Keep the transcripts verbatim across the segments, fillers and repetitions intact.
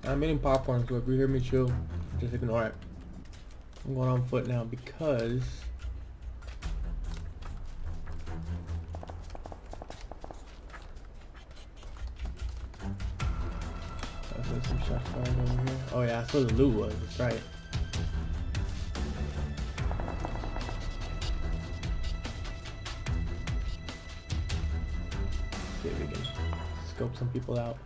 I'm eating popcorn, so if you hear me chew, just ignore it. I'm going on foot now because there's some shots fired over here. Oh yeah, that's where the loot was. That's right. See if we can scope some people out.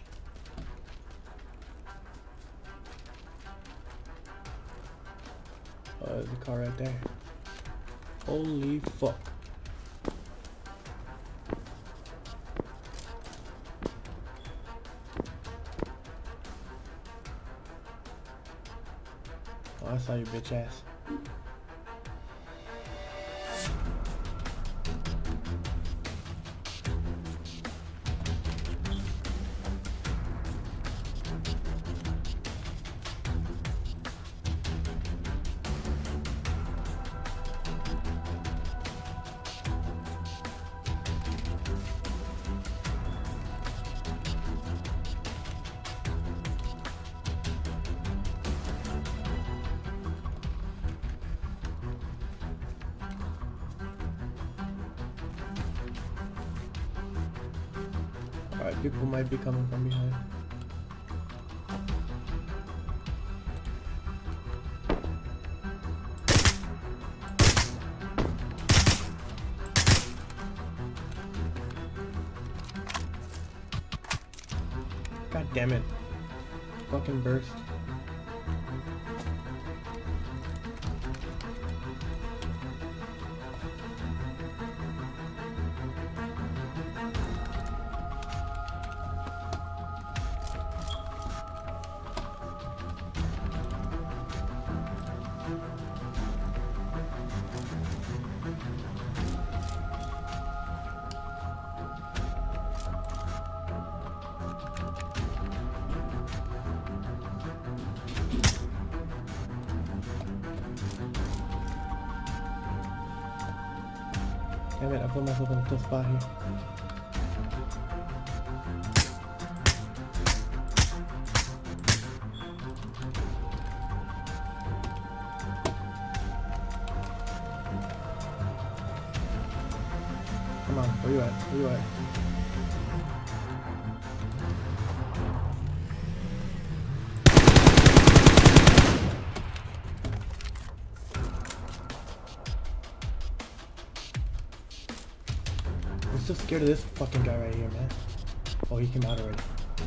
Oh, there's a car right there. Holy fuck. Oh, I saw you, bitch ass. Alright, people might be coming from behind. God damn it. Fucking burst. Damn it, I put myself in a tough spot here. Come on, where you at? Where you at? I'm so scared of this fucking guy right here, man. Oh, he came out already.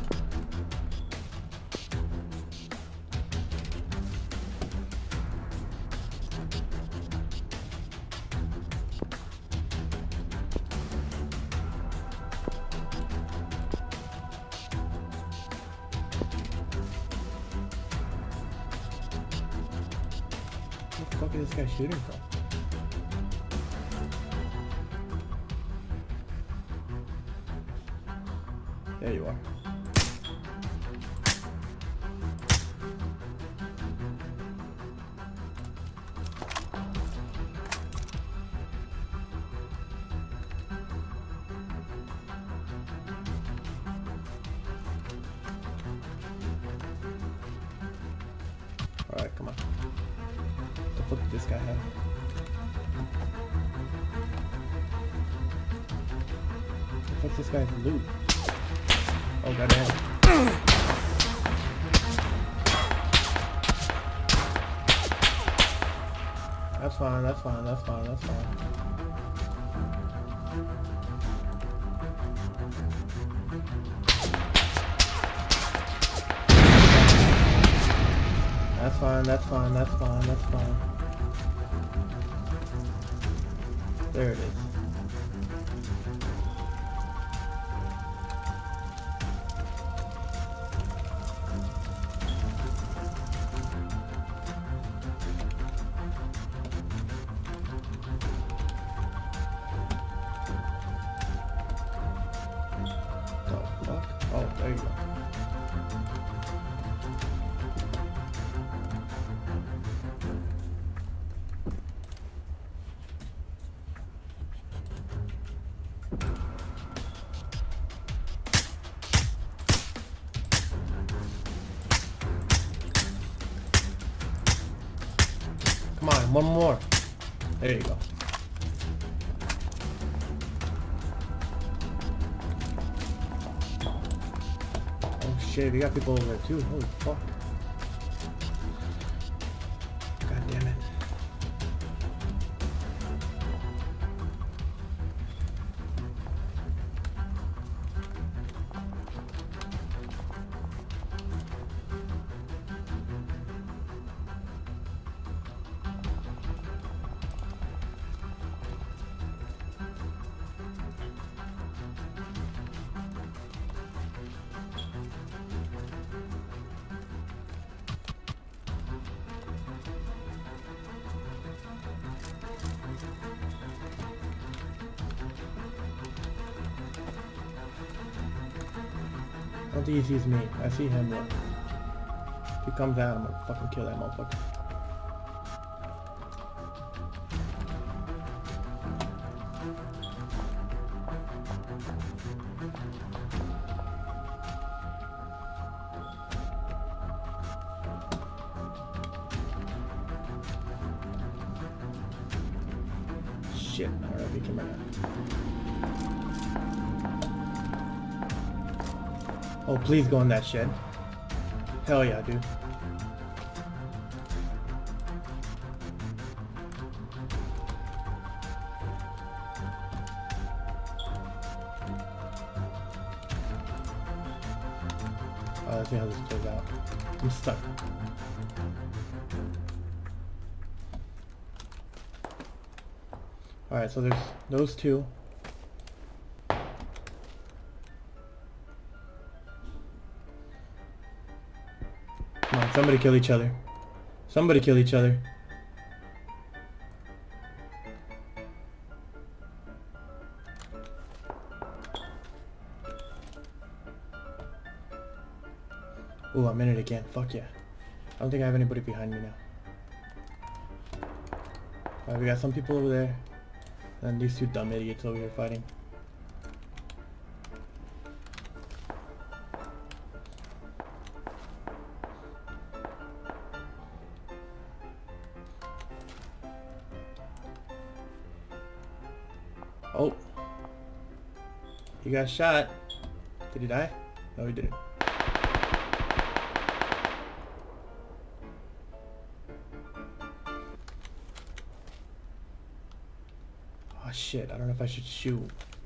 Where the fuck is this guy shooting from? There you are. Alright, come on. What the fuck did this guy have? What the fuck's this guy's loot? Oh, goddamn. That's fine, that's fine, that's fine, that's fine. That's fine, that's fine, that's fine, that's fine. There it is. Oh, there you go. on, one more. There you go. Oh shit, we got people over there too. Holy fuck. God damn it. I don't think he sees me. I see him though. If he comes out, I'm gonna fucking kill that motherfucker. Shit, I don't know if he can right now. Oh, please go in that shed. Hell yeah, dude. Oh, let's see how this plays out. I'm stuck. Alright, so there's those two. Come on, somebody kill each other. Somebody kill each other. Ooh, I'm in it again. Fuck yeah. I don't think I have anybody behind me now. Alright, we got some people over there. And these two dumb idiots over here fighting. Oh. He got shot. Did he die? No, he didn't. Oh shit, I don't know if I should shoot.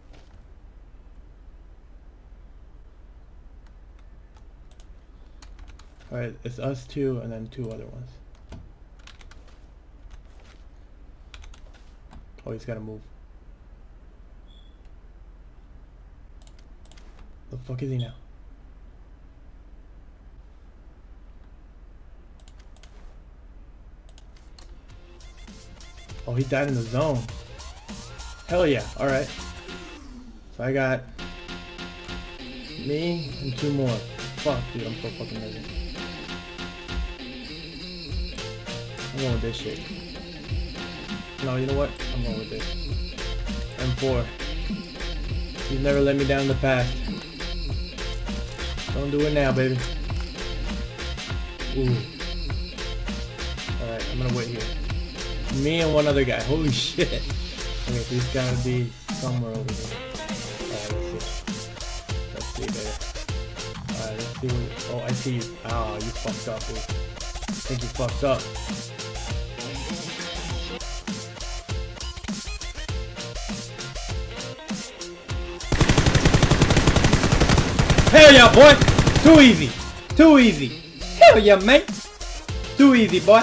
Alright, it's us two and then two other ones. Oh, he's gotta move. The fuck is he now? Oh, he died in the zone. Hell yeah, alright. So I got me and two more. Fuck, dude, I'm so fucking nervous. I'm going with this shit. No, you know what? I'm going with this. M four. You've never let me down in the past. Don't do it now, baby. Ooh. Alright, I'm gonna wait here. Me and one other guy. Holy shit. Okay, so he's gotta be somewhere over here. Alright, let's see. Let's see, baby. Alright, let's see what... Oh, I see you. Oh, you fucked up, dude. I think you fucked up. Hell yeah, boy! Too easy! Too easy! Hell yeah, mate! Too easy, boy!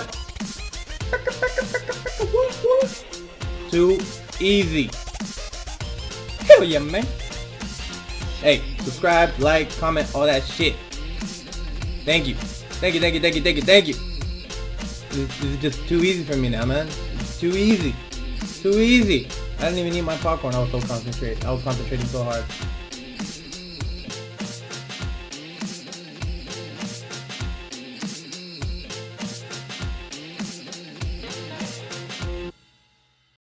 Too easy! Hell yeah, man! Hey, subscribe, like, comment, all that shit. Thank you. Thank you, thank you, thank you, thank you, thank you. This, this is just too easy for me now, man. It's too easy. Too easy. I didn't even eat my popcorn. I was so concentrated. I was concentrating so hard.